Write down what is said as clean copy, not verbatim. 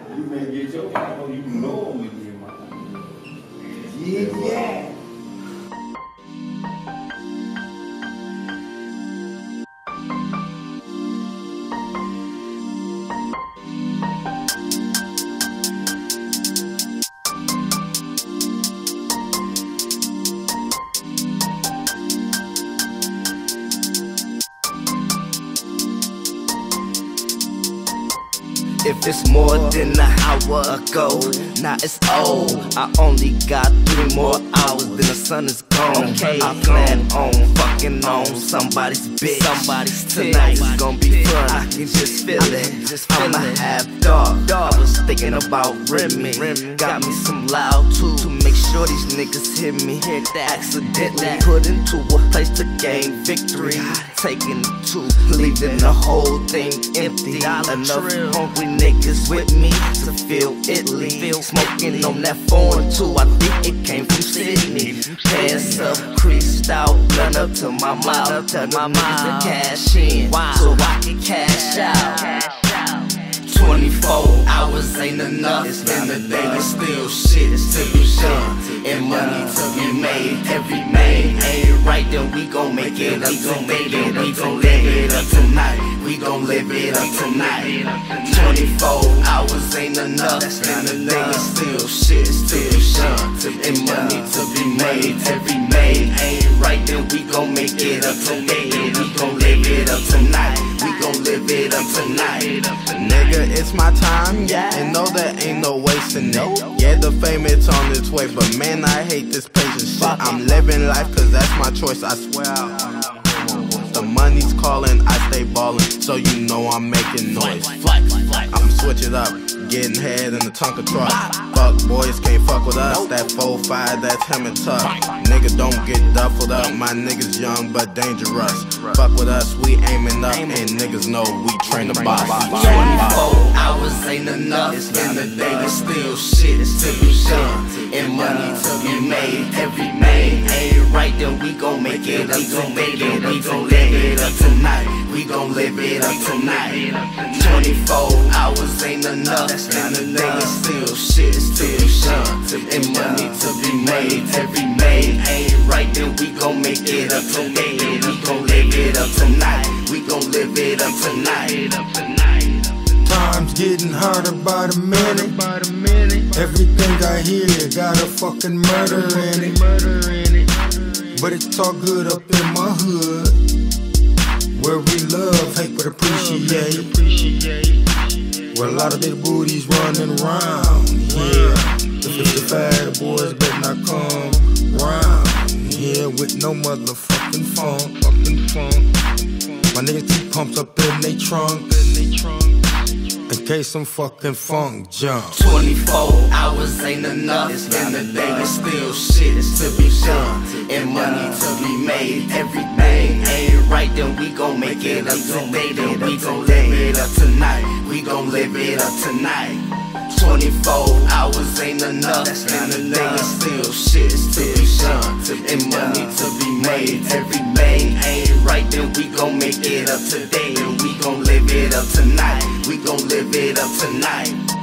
You may get your time, or you know I'm gonna get mine. Yeah. If it's more than an hour ago, now it's old. I only got 3 more hours, then the sun is gone. I plan on fucking on somebody's bitch. Tonight is gonna be fun. I can just feel it. I'ma have dark. I was thinking about Remy. Got me some loud too, to make sure these niggas hear me. Accidentally put into a place to gain victory. Taking it to, leaving the whole thing empty. Enough hungry niggas with me to feel Italy. Smoking on that foreign too, I think it came from Sydney. Hands up, creased out, gun up to my mouth. Tell my niggas to cash in, so I can cash out. 24 hours ain't enough, and the day is still shit to be done, and money to be made. Every man ain't right, then we gon' make it up today, then we gon' live it up tonight. We gon' live it up tonight. 24 hours ain't enough, and the day is still shit to be done, and money to be made. Every man ain't right, then we gon' make it up today, then we gon' live it up tonight. We gon' live it up tonight. Nigga, it's my time, and no, there ain't no wasting it. Yeah, the fame it's on its way, but man, I hate this patient shit. I'm living life cause that's my choice, I swear. The money's calling, I stay ballin', so you know I'm making noise. I'ma switch it up, getting head in the Tonka truck. Fuck boys can't fuck with us, that 4-5, that's him and tough. Nigga don't get duffled up, my niggas young but dangerous. Fuck with us, we aiming up, and niggas know we train the boss. 24 hours ain't enough, and the day is still shit to be done, and money to be made. Every man ain't right, then we gon' make it up today, then we gon' live it up tonight. We gon' live it up tonight. 24 hours ain't enough, and the day is still shit to be done, and money to be made. Every man ain't right, then we gon' make it up today, then we gon' live it up tonight. We gon' live it up tonight. Time's getting harder by the minute. Everything I hear got a fucking murder in it. But it's all good up in my hood, where we love, hate, but appreciate. Where a lot of big booties running around, yeah. The fat boys better not come round, yeah, with no motherfucking funk. My niggas keep pumps up in they trunks, in case some fucking funk jump. 24 hours ain't enough, and the day is still shit to be done, and money to be made. Everything ain't right, then we gon' make it up today, then we gon' live it up tonight. We gon' live it up tonight. 24 hours ain't enough, and the day is still shit to be done, and money to be made. Every man ain't right, then we gon' make it up today, then we gon' live it up tonight. We gon' live it up tonight.